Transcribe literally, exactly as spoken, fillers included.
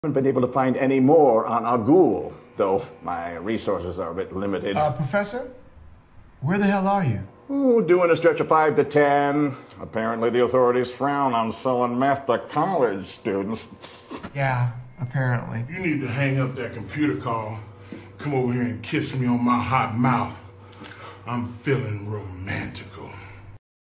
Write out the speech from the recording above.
Haven't been able to find any more on Agul, though my resources are a bit limited. Uh, Professor? Where the hell are you? Ooh, doing a stretch of five to ten. Apparently the authorities frown on selling meth to college students. Yeah, apparently. You need to hang up that computer call. Come over here and kiss me on my hot mouth. I'm feeling romantical.